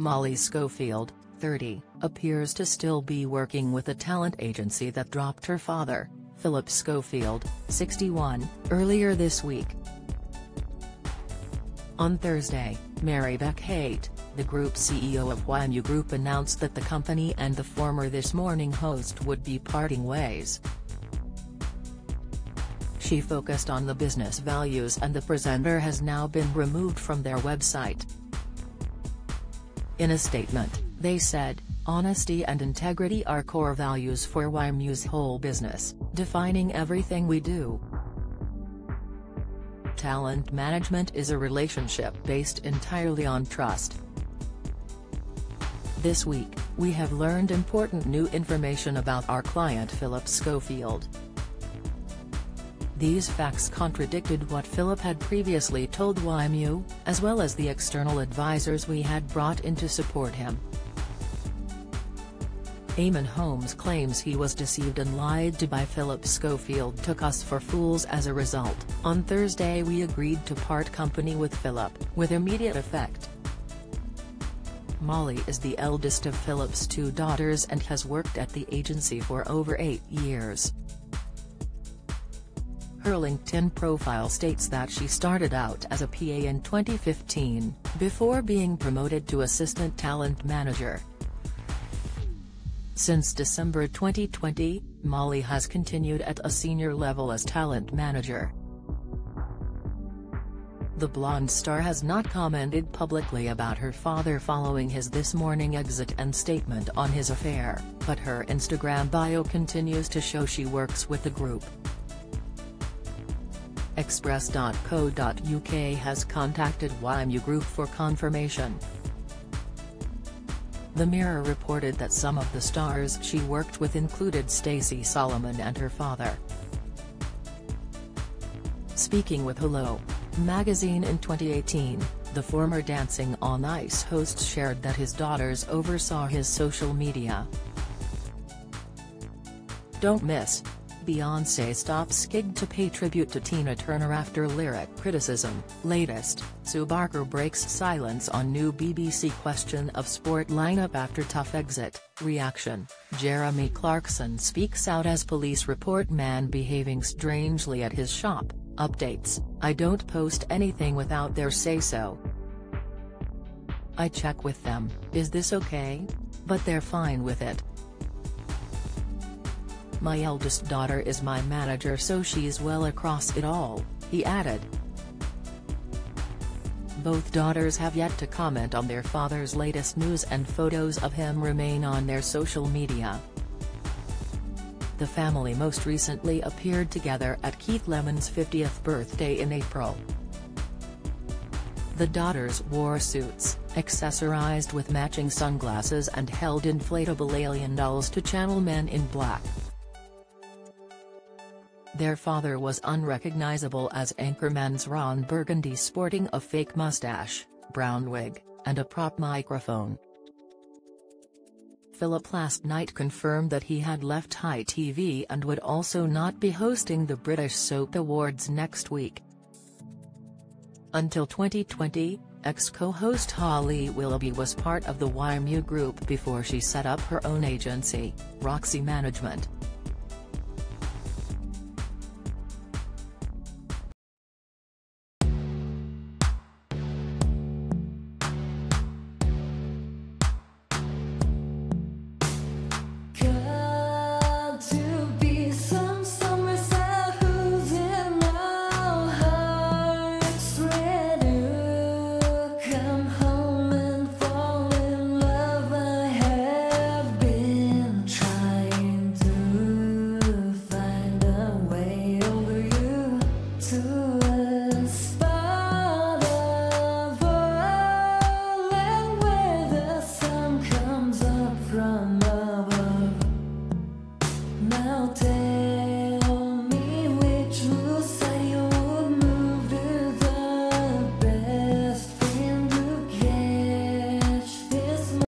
Molly Schofield, 30, appears to still be working with a talent agency that dropped her father, Phillip Schofield, 61, earlier this week. On Thursday, Mary Beck Haight, the group CEO of YMU Group, announced that the company and the former This Morning host would be parting ways. She focused on the business values, and the presenter has now been removed from their website. In a statement, they said, "Honesty and integrity are core values for YMU's whole business, defining everything we do. Talent management is a relationship based entirely on trust. This week, we have learned important new information about our client Phillip Schofield. These facts contradicted what Phillip had previously told YMU, as well as the external advisors we had brought in to support him." Eamon Holmes claims he was deceived and lied to by Phillip Schofield took us for fools as a result. "On Thursday we agreed to part company with Phillip, with immediate effect. Molly is the eldest of Phillip's two daughters and has worked at the agency for over 8 years. Her LinkedIn profile states that she started out as a PA in 2015, before being promoted to assistant talent manager. Since December 2020, Molly has continued at a senior level as talent manager. The blonde star has not commented publicly about her father following his This Morning exit and statement on his affair, but her Instagram bio continues to show she works with the group. Express.co.uk has contacted YMU Group for confirmation. The Mirror reported that some of the stars she worked with included Stacey Solomon and her father. Speaking with Hello! Magazine in 2018, the former Dancing on Ice host shared that his daughters oversaw his social media. Don't miss: Beyoncé stops gig to pay tribute to Tina Turner after lyric criticism. Latest, Sue Barker breaks silence on new BBC Question of Sport lineup after tough exit. Reaction: Jeremy Clarkson speaks out as police report man behaving strangely at his shop. Updates: I don't post anything without their say-so. I check with them, is this okay? But they're fine with it. My eldest daughter is my manager, so she's well across it all," he added. Both daughters have yet to comment on their father's latest news, and photos of him remain on their social media. The family most recently appeared together at Keith Lemon's 50th birthday in April. The daughters wore suits, accessorized with matching sunglasses, and held inflatable alien dolls to channel Men in Black. Their father was unrecognizable as Anchorman's Ron Burgundy, sporting a fake mustache, brown wig, and a prop microphone. Phillip last night confirmed that he had left High TV and would also not be hosting the British Soap Awards next week. Until 2020, ex-co-host Holly Willoughby was part of the YMU Group before she set up her own agency, Roxy Management.